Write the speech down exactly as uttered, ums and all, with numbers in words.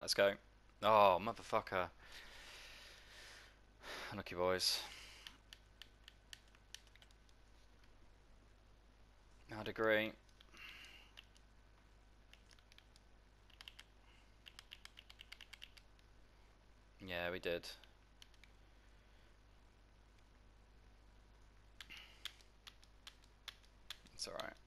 Let's go. Oh, motherfucker. Unlucky boys. I'd agree. Yeah, we did. It's alright.